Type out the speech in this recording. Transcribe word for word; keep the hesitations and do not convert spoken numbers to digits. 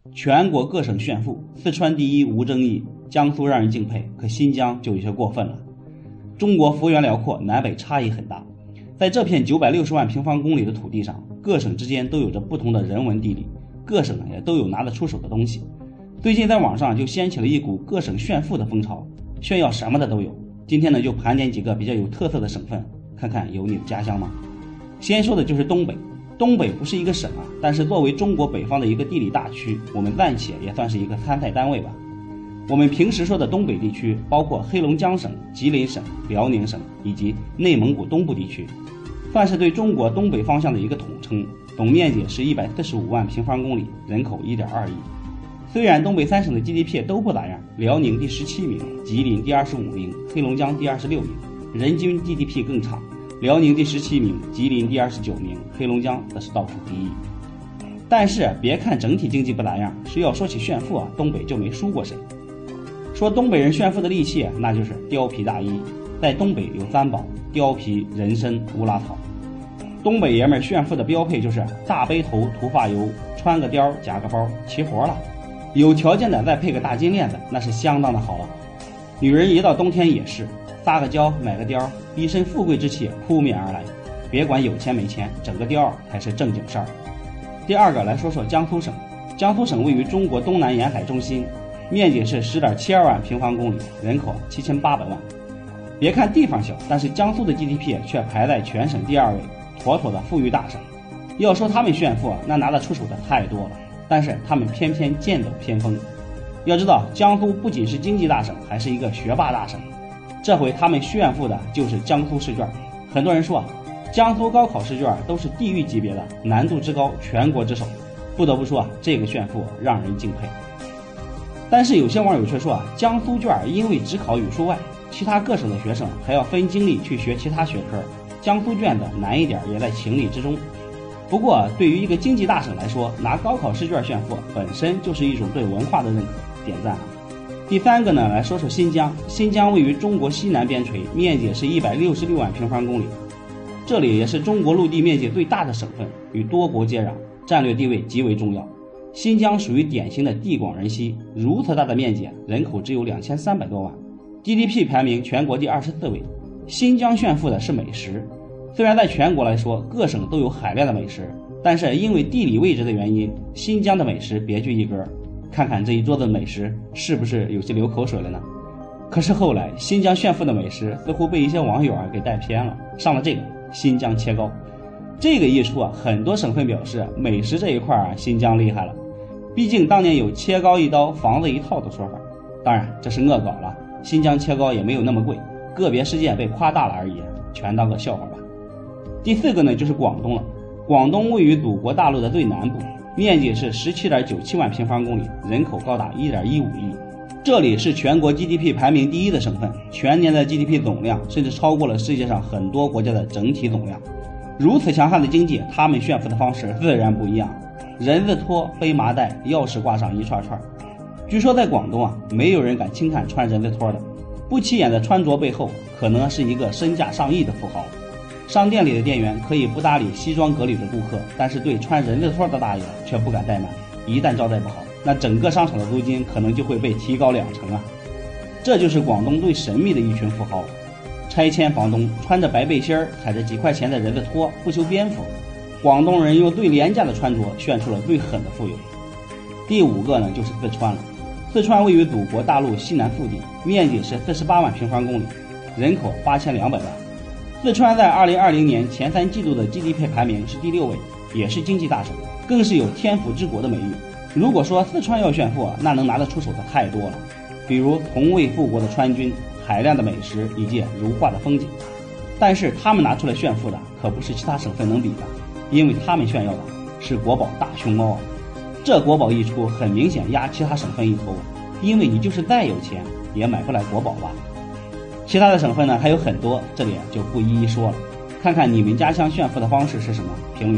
全国各省炫富，四川第一无争议，江苏让人敬佩，可新疆就有些过分了。中国幅员辽阔，南北差异很大，在这片九百六十万平方公里的土地上，各省之间都有着不同的人文地理，各省也都有拿得出手的东西。最近在网上就掀起了一股各省炫富的风潮，炫耀什么的都有。今天呢，就盘点几个比较有特色的省份，看看有你的家乡吗？先说的就是东北。东北不是一个省啊，但是作为中国北方的一个地理大区，我们暂且也算是一个参赛单位吧。我们平时说的东北地区包括黑龙江省、吉林省、辽宁省以及内蒙古东部地区，算是对中国东北方向的一个统称，总面积是一百四十五万平方公里，人口 一点二亿。虽然东北三省的 G D P 都不咋样，辽宁第十七名，吉林第二十五名，黑龙江第二十六名，人均 G D P 更差，辽宁第十七名，吉林第二十九名，黑龙江则是倒数第一。但是别看整体经济不咋样，是要说起炫富啊，东北就没输过谁。说东北人炫富的利器，那就是貂皮大衣。在东北有三宝：貂皮、人参、乌拉草。东北爷们炫富的标配就是大背头涂发油，穿个貂夹个包，齐活了。有条件的再配个大金链子，那是相当的好了。女人一到冬天也是撒个娇买个貂，一身富贵之气扑面而来。别管有钱没钱，整个貂才是正经事儿。第二个来说说江苏省。江苏省位于中国东南沿海中心，面积是 十点七二万平方公里，人口七千八百万。别看地方小，但是江苏的 G D P 却排在全省第二位，妥妥的富裕大省。要说他们炫富，那拿得出手的太多了，但是他们偏偏剑走偏锋。要知道，江苏不仅是经济大省，还是一个学霸大省。这回他们炫富的就是江苏试卷。很多人说啊，江苏高考试卷都是地狱级别的，难度之高，全国之首。不得不说啊，这个炫富让人敬佩。但是有些网友却说啊，江苏卷因为只考语数外，其他各省的学生还要分精力去学其他学科，江苏卷子难一点也在情理之中。不过对于一个经济大省来说，拿高考试卷炫富本身就是一种对文化的认可，点赞啊。第三个呢，来说说新疆。新疆位于中国西南边陲，面积是一百六十六万平方公里，这里也是中国陆地面积最大的省份，与多国接壤，战略地位极为重要。新疆属于典型的地广人稀，如此大的面积，人口只有两千三百多万 ，G D P 排名全国第二十四位。新疆炫富的是美食，虽然在全国来说各省都有海量的美食，但是因为地理位置的原因，新疆的美食别具一格。看看这一桌子美食，是不是有些流口水了呢？可是后来新疆炫富的美食似乎被一些网友啊给带偏了，上了这个新疆切糕。这个一出啊，很多省份表示美食这一块啊，新疆厉害了。毕竟当年有切糕一刀房子一套的说法，当然这是恶搞了，新疆切糕也没有那么贵，个别事件被夸大了而已，全当个笑话吧。第四个呢就是广东了。广东位于祖国大陆的最南部，面积是 十七点九七万平方公里，人口高达 一点一五亿。这里是全国 G D P 排名第一的省份，全年的 G D P 总量甚至超过了世界上很多国家的整体总量。如此强悍的经济，他们炫富的方式自然不一样，人字拖、背麻袋，钥匙挂上一串串。据说在广东啊，没有人敢轻看穿人字拖的，不起眼的穿着背后可能是一个身价上亿的富豪。商店里的店员可以不搭理西装革履的顾客，但是对穿人字拖的大爷却不敢怠慢，一旦招待不好，那整个商场的租金可能就会被提高两成啊！这就是广东最神秘的一群富豪。拆迁房东穿着白背心儿，踩着几块钱的人字拖，不修边幅。广东人用最廉价的穿着炫出了最狠的富有。第五个呢，就是四川了。四川位于祖国大陆西南腹地，面积是四十八万平方公里，人口八千两百万。四川在二零二零年前三季度的 G D P 排名是第六位，也是经济大省，更是有天府之国的美誉。如果说四川要炫富，那能拿得出手的太多了，比如从未复国的川军、海量的美食以及如画的风景。但是他们拿出来炫富的可不是其他省份能比的，因为他们炫耀的是国宝大熊猫啊！这国宝一出，很明显压其他省份一头，因为你就是再有钱也买不来国宝吧。其他的省份呢还有很多，这里就不一一说了。看看你们家乡炫富的方式是什么，评论